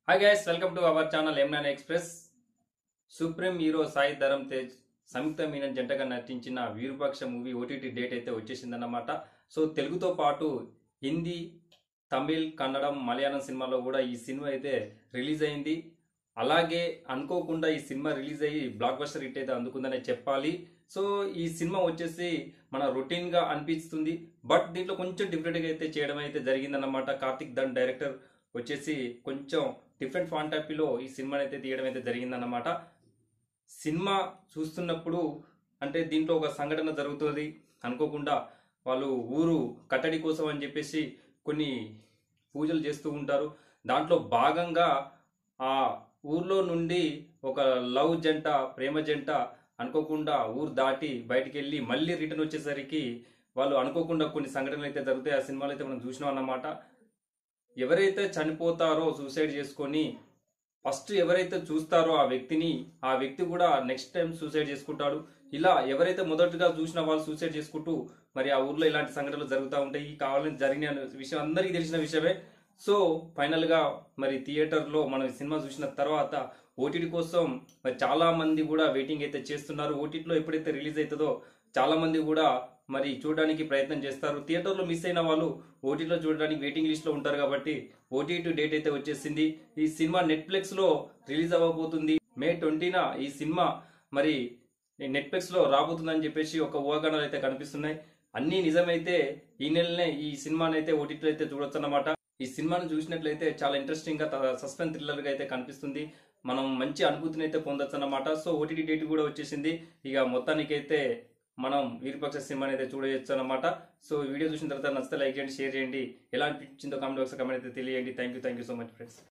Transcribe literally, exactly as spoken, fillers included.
Hi guys, welcome to our channel M nine express. Supreme hero Sai Dharam Tej Samyuktha Menon జంటగా నటించిన Virupaksha movie OTT date అయితే వచ్చేసిందన్నమాట. So తెలుగుతో పాటు హిందీ, తమిళ్, కన్నడం, మలయాళం సినిమాలో కూడా ఈ సినిమా అయితే రిలీజ్ అయింది. అలాగే అనుకోకుండా ఈ సినిమా రిలీజ్ అయ్యి బ్లాక్ బస్టర్ హిట్ అయితే అందుకుందనే చెప్పాలి. సో ఈ సినిమా వచ్చేసి మన రొటీన్ గా అనిపిస్తుంది, బట్ దీంట్లో కొంచెం డిఫరెంట్ గా అయితే చేయడం అయితే జరిగిందన్నమాట. కార్తిక్ ధన్ డైరెక్టర్ వచ్చేసి కొంచెం డిఫరెంట్ ఫాంట్ ఆఫ్ వ్యూలో ఈ సినిమాని అయితే తీయడం అయితే జరిగిందన్నమాట. సినిమా చూస్తున్నప్పుడు అంటే దీంట్లో ఒక సంఘటన జరుగుతుంది. అనుకోకుండా వాళ్ళు ఊరు కట్టడి కోసం అని చెప్పేసి కొన్ని పూజలు చేస్తూ ఉంటారు. దాంట్లో భాగంగా ఆ ఊర్లో నుండి ఒక లవ్ జంట, ప్రేమ జంట అనుకోకుండా ఊరు దాటి బయటికి వెళ్ళి మళ్ళీ రిటర్న్ వచ్చేసరికి వాళ్ళు అనుకోకుండా కొన్ని సంఘటనలు అయితే జరుగుతాయి. ఆ సినిమాలో అయితే మనం చూసినాం అన్నమాట. ఎవరైతే చనిపోతారో సూసైడ్ చేసుకొని ఫస్ట్ ఎవరైతే చూస్తారో ఆ వ్యక్తిని, ఆ వ్యక్తి కూడా నెక్స్ట్ టైం సూసైడ్ చేసుకుంటాడు. ఇలా ఎవరైతే మొదటగా చూసిన వాళ్ళు సూసైడ్ చేసుకుంటూ మరి ఆ ఊర్లో ఇలాంటి సంఘటనలు జరుగుతూ ఉంటాయి. కావాలని జరిగిన విషయం అందరికీ తెలిసిన విషయమే. సో ఫైనల్ గా మరి థియేటర్ లో మనం సినిమా చూసిన తర్వాత ఓటీటీ కోసం మరి చాలా మంది కూడా వెయిటింగ్ అయితే చేస్తున్నారు. ఓటీటీలో ఎప్పుడైతే రిలీజ్ అవుతుందో చాలా మంది కూడా మరి చూడడానికి ప్రయత్నం చేస్తారు. థియేటర్లో మిస్ అయిన వాళ్ళు ఓటీటీలో చూడడానికి వెయిటింగ్ లిస్ట్ లో ఉంటారు. కాబట్టి ఓటీటీ డేట్ అయితే వచ్చేసింది. ఈ సినిమా నెట్ఫ్లిక్స్ లో రిలీజ్ అవ్వబోతుంది. మే ట్వంటీన ఈ సినిమా మరి నెట్ఫ్లిక్స్ లో రాబోతుందని చెప్పేసి ఒక ఊహాగానాలు అయితే కనిపిస్తున్నాయి. అన్ని నిజమైతే ఈ నెలనే ఈ సినిమాని అయితే ఓటీటీలో అయితే చూడొచ్చు అన్నమాట. ఈ సినిమాను చూసినట్లయితే చాలా ఇంట్రెస్టింగ్ గా, సస్పెన్స్ థ్రిల్లర్ గా అయితే కనిపిస్తుంది. మనం మంచి అనుభూతిని అయితే పొందొచ్చు అన్నమాట. సో ఓటీటీ డేట్ కూడా వచ్చేసింది. ఇక మొత్తానికైతే మనం వీరుపక్ష సినిమాని అయితే చూడవచ్చు అనమాట. సో వీడియో చూసిన తర్వాత నచ్చితే లైక్ చేయండి, షేర్ చేయండి. ఎలా అనిపించిందో కామెంట్ బాక్స్ కామెంట్ అయితే తెలియండి. Thank you thank you so much friends.